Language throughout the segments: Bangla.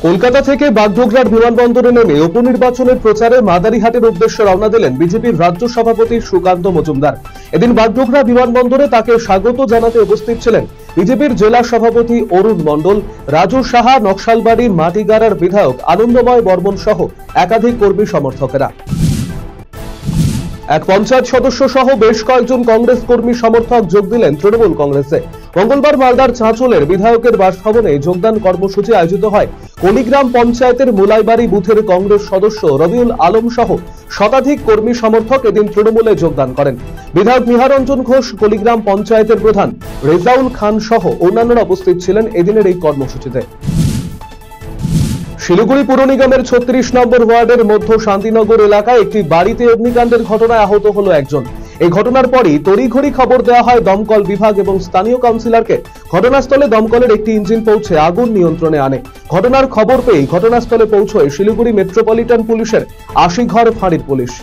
কলকাতা থেকে বাগডোগরার বিমানবন্দরে নেমে উপনির্বাচনের প্রচারে মাদারিহাটের উদ্দেশ্যে রওনা দিলেন বিজেপির রাজ্য সভাপতি সুকান্ত মজুমদার। এদিন বাগডোগরা বিমানবন্দরে তাকে স্বাগত জানাতে উপস্থিত ছিলেন বিজেপির জেলা সভাপতি অরুণ মণ্ডল, রাজু সাহা, নকশালবাড়ি মাটিগাড়ার বিধায়ক আনন্দময় বর্মন সহ একাধিক কর্মী সমর্থকেরা। এক পঞ্চায়েত সদস্য সহ বেশ কয়েকজন কংগ্রেস কর্মী সমর্থক যোগ দিলেন তৃণমূল কংগ্রেসে। মঙ্গলবার মালদার চাঁচলের বিধায়কের বাসভবনে যোগদান কর্মসূচি আয়োজিত হয়। কলিগ্রাম পঞ্চায়েতের মুলাইবাড়ি বুথের কংগ্রেস সদস্য রবিউল আলম সহ শতাধিক কর্মী সমর্থক এদিন তৃণমূলে যোগদান করেন। বিধায়ক নিহারঞ্জন ঘোষ, কলিগ্রাম পঞ্চায়েতের প্রধান রেজাউল খান সহ অন্যান্যরা উপস্থিত ছিলেন এদিনের এই কর্মসূচিতে। শিলিগুড়ি পুর নিগমের ৩৬ নম্বর ওয়ার্ডের মধ্য শান্তিনগর এলাকায় একটি বাড়িতে অগ্নিকাণ্ডের ঘটনায় আহত হলো একজন। এই ঘটনার পরই তড়িঘড়ি খবর দেওয়া হয় দমকল বিভাগ এবং স্থানীয় কাউন্সিলরকে। ঘটনাস্থলে দমকলের একটি ইঞ্জিন পৌঁছে আগুন নিয়ন্ত্রণে আনে। ঘটনার খবর পেয়ে ঘটনাস্থলে পৌঁছয় শিলিগুড়ি মেট্রোপলিটন পুলিশের ৮০ ঘর ফাঁড়ির পুলিশ।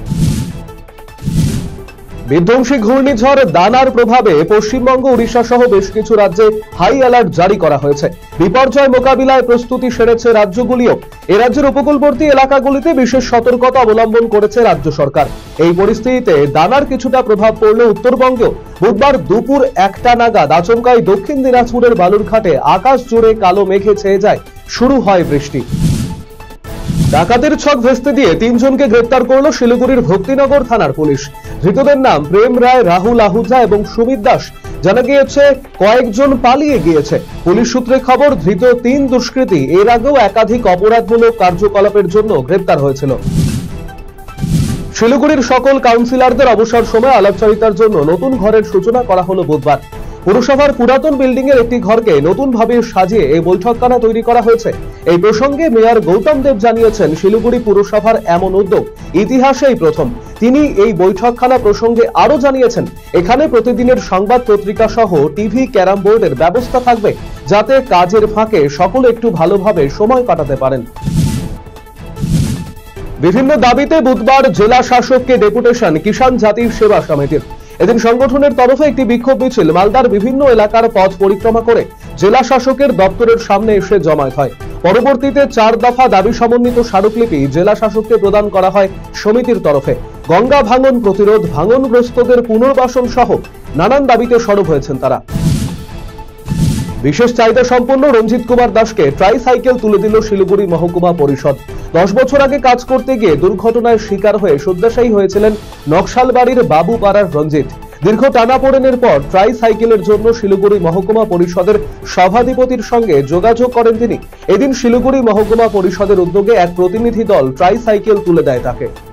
বিধ্বংসী ঘূর্ণিঝড় দানার প্রভাবে পশ্চিমবঙ্গ, উড়িষ্যা সহ বেশ কিছু রাজ্যে হাই অ্যালার্ট জারি করা হয়েছে। বিপর্যয় মোকাবিলায় প্রস্তুতি সেরেছে রাজ্যগুলিও। এ রাজ্যের উপকূলবর্তী এলাকাগুলিতে বিশেষ সতর্কতা অবলম্বন করেছে রাজ্য সরকার। এই পরিস্থিতিতে দানার কিছুটা প্রভাব পড়লে উত্তরবঙ্গে বুধবার দুপুর ১টা নাগাদ আচমকাই দক্ষিণ দিনাজপুরের বালুরঘাটে আকাশ জুড়ে কালো মেঘে ছেয়ে যায়, শুরু হয় বৃষ্টি। ডাকাতের ছক ভেস্তে দিয়ে ৩ জনকে গ্রেপ্তার করল শিলিগুড়ির ভক্তিনগর থানার পুলিশ। ধৃতদের নাম প্রেম রায়, রাহুল আহুজা এবং সুমিত দাস। জানা গিয়েছে কয়েকজন পালিয়ে গিয়েছে। পুলিশ সূত্রে খবর, ধৃত ৩ দুষ্কৃতী এর আগেও একাধিক অপরাধমূলক কার্যকলাপের জন্য গ্রেপ্তার হয়েছিল। শিলিগুড়ির সকল কাউন্সিলরদের অবসর সময় আলাপচারিতার জন্য নতুন ঘরের সূচনা করা হলো বুধবার। পুরসভার পুরাতন বিল্ডিং এর একটি ঘরকে নতুন ভাবে সাজিয়ে এই বৈঠকখানা তৈরি করা হয়েছে। এই প্রসঙ্গে মেয়র গৌতম দেব জানিয়েছেন, শিলিগুড়ি পুরসভার এমন উদ্যোগ ইতিহাসেই প্রথম। তিনি এই বৈঠকখানা প্রসঙ্গে আরো জানিয়েছেন, এখানে প্রতিদিনের সংবাদ পত্রিকা সহ টিভি, ক্যারাম বোর্ডের ব্যবস্থা থাকবে, যাতে কাজের ফাঁকে সকলে একটু ভালোভাবে সময় কাটাতে পারেন। বিভিন্ন দাবিতে বুধবার জেলা শাসককে ডেপুটেশন কিষাণ জাতির সেবা সমিতির। এদিন সংগঠনের তরফে একটি বিক্ষোভ মিছিল মালদার বিভিন্ন এলাকার পথ পরিক্রমা করে জেলা শাসকের দপ্তরের সামনে এসে জমায়েত হয়। পরবর্তীতে ৪ দফা দাবি সমন্বিত স্মারকলিপি জেলা শাসককে প্রদান করা হয় সমিতির তরফে। গঙ্গা ভাঙন প্রতিরোধ, ভাঙনগ্রস্তদের পুনর্বাসন সহ নানান দাবিতে সরব হয়েছেন তারা। বিশেষ চাহিদা সম্পন্ন রঞ্জিত কুমার দাসকে ট্রাইসাইকেল তুলে দিল শিলিগুড়ি মহকুমা পরিষদ। 10 বছর আগে কাজ করতে গিয়ে দুর্ঘটনার শিকার হয়ে শয্যাশায়ী হয়েছিলেন নকশালবাড়ির বাবুপাড়ার রঞ্জিত। দীর্ঘ টানাপোড়েনের পর ট্রাইসাইকেলের জন্য শিলিগুড়ি মহকুমা পরিষদের সভাধিপতির সঙ্গে যোগাযোগ করেন তিনি। এদিন শিলিগুড়ি মহকুমা পরিষদের উদ্যোগে এক প্রতিনিধি দল ট্রাইসাইকেল তুলে দেয় তাকে।